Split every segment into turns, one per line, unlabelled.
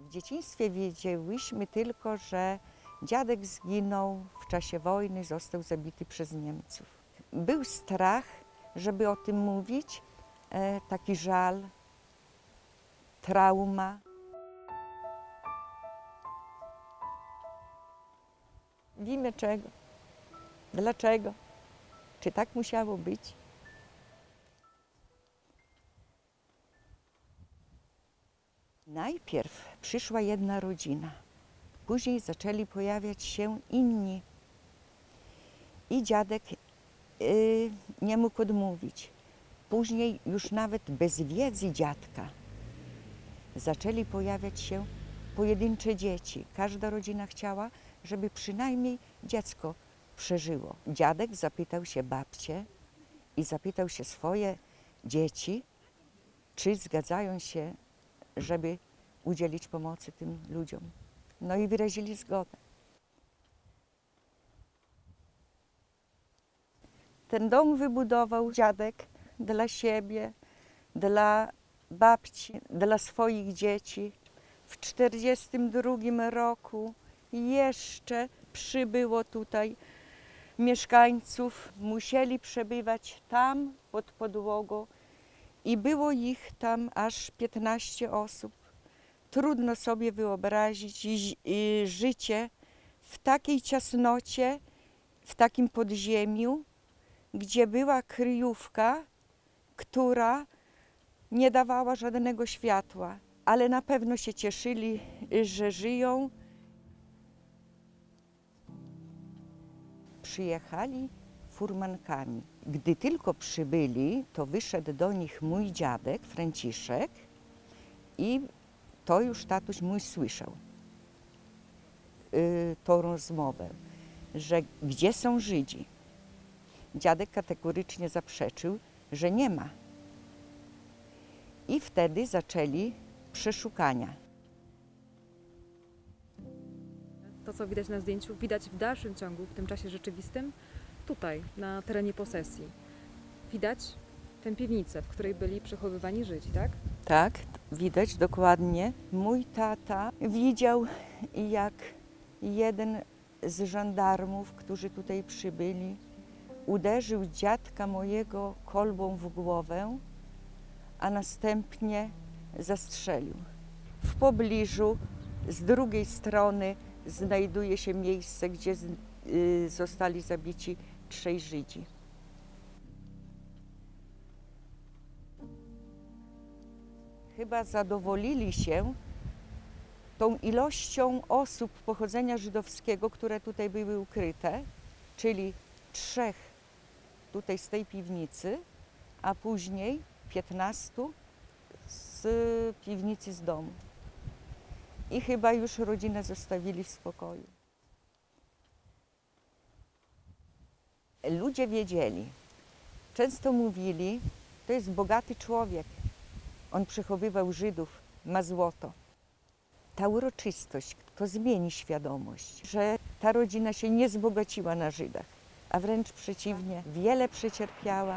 W dzieciństwie wiedziałyśmy tylko, że dziadek zginął w czasie wojny, został zabity przez Niemców. Był strach, żeby o tym mówić, taki żal, trauma. W imię czego? Dlaczego? Czy tak musiało być? Najpierw przyszła jedna rodzina, później zaczęli pojawiać się inni. I dziadek nie mógł odmówić. Później już nawet bez wiedzy dziadka zaczęli pojawiać się pojedyncze dzieci. Każda rodzina chciała, żeby przynajmniej dziecko przeżyło. Dziadek zapytał się babcie i zapytał się swoje dzieci, czy zgadzają się, żeby udzielić pomocy tym ludziom. No i wyrazili zgodę. Ten dom wybudował dziadek dla siebie, dla babci, dla swoich dzieci. W 1942 roku jeszcze przybyło tutaj mieszkańców. Musieli przebywać tam pod podłogą i było ich tam aż 15 osób. Trudno sobie wyobrazić życie w takiej ciasnocie, w takim podziemiu, gdzie była kryjówka, która nie dawała żadnego światła, ale na pewno się cieszyli, że żyją. Przyjechali furmankami. Gdy tylko przybyli, to wyszedł do nich mój dziadek, Franciszek, i to już tatuś mój słyszał tą rozmowę, że gdzie są Żydzi. Dziadek kategorycznie zaprzeczył, że nie ma. I wtedy zaczęli przeszukania.
To, co widać na zdjęciu, widać w dalszym ciągu, w tym czasie rzeczywistym, tutaj, na terenie posesji. Widać tę piwnicę, w której byli przechowywani Żydzi, tak?
Tak, widać dokładnie. Mój tata widział, jak jeden z żandarmów, którzy tutaj przybyli, uderzył dziadka mojego kolbą w głowę, a następnie zastrzelił. W pobliżu, z drugiej strony, znajduje się miejsce, gdzie zostali zabici 3 Żydzi. Chyba zadowolili się tą ilością osób pochodzenia żydowskiego, które tutaj były ukryte, czyli 3 tutaj z tej piwnicy, a później 15 z piwnicy z domu. I chyba już rodzinę zostawili w spokoju. Ludzie wiedzieli, często mówili, to jest bogaty człowiek. On przechowywał Żydów, ma złoto. Ta uroczystość to zmieni świadomość, że ta rodzina się nie wzbogaciła na Żydach, a wręcz przeciwnie, wiele przecierpiała.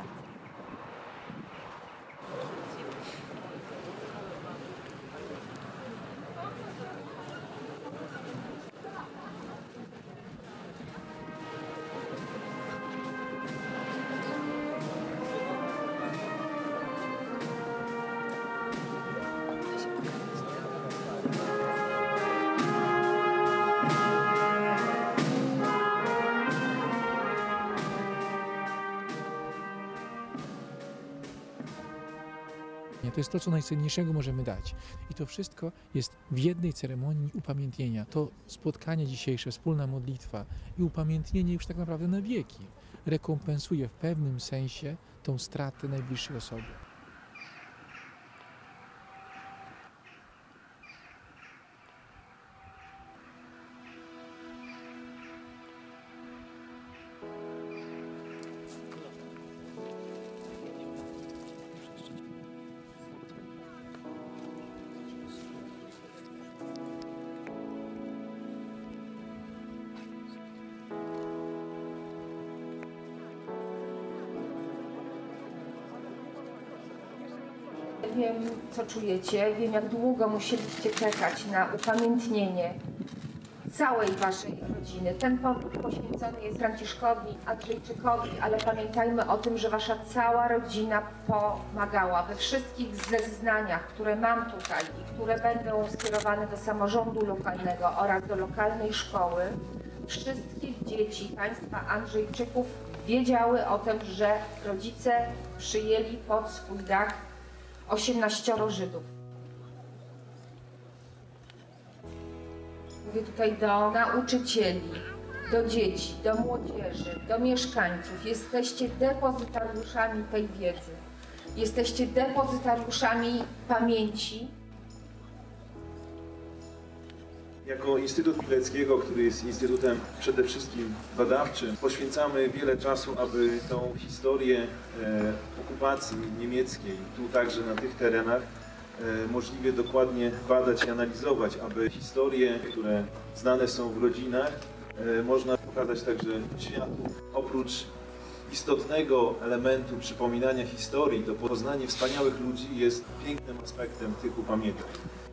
To jest to, co najcenniejszego możemy dać. I to wszystko jest w jednej ceremonii upamiętnienia. To spotkanie dzisiejsze, wspólna modlitwa i upamiętnienie już tak naprawdę na wieki rekompensuje w pewnym sensie tą stratę najbliższej osoby.
wiem, co czujecie, wiem, jak długo musieliście czekać na upamiętnienie całej waszej rodziny. Ten powrót poświęcony jest Franciszkowi, Andrzejczykowi, ale pamiętajmy o tym, że wasza cała rodzina pomagała. We wszystkich zeznaniach, które mam tutaj i które będą skierowane do samorządu lokalnego oraz do lokalnej szkoły, wszystkie dzieci państwa Andrzejczyków wiedziały o tym, że rodzice przyjęli pod swój dach 18 Żydów. Mówię tutaj do nauczycieli, do dzieci, do młodzieży, do mieszkańców. Jesteście depozytariuszami tej wiedzy. Jesteście depozytariuszami pamięci.
Jako Instytut Pileckiego, który jest instytutem przede wszystkim badawczym, poświęcamy wiele czasu, aby tą historię okupacji niemieckiej, tu także na tych terenach, możliwie dokładnie badać i analizować, aby historie, które znane są w rodzinach, można pokazać także światu. Oprócz istotnego elementu przypominania historii, to poznanie wspaniałych ludzi jest pięknym aspektem tych upamiętnień.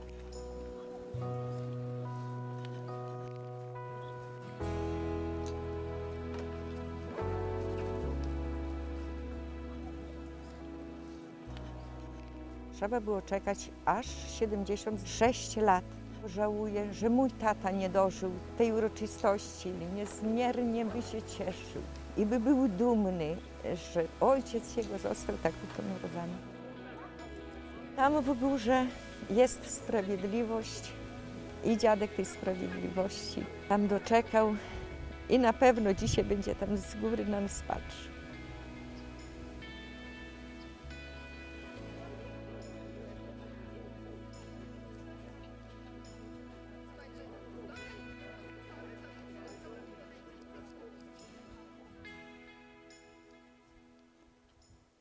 Trzeba było czekać aż 76 lat. Żałuję, że mój tata nie dożył tej uroczystości. Niezmiernie by się cieszył i by był dumny, że ojciec jego został tak uhonorowany. Tam w górze jest sprawiedliwość i dziadek tej sprawiedliwości tam doczekał i na pewno dzisiaj będzie tam z góry na nas patrzył.